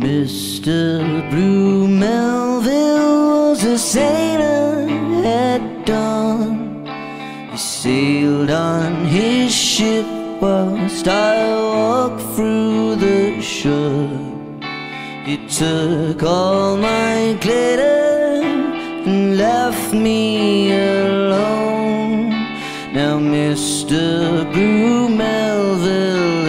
Mr. Blue Melville was a sailor at dawn. He sailed on his ship whilst I walked through the shore. He took all my glitter and left me alone. Now Mr. Blue Melville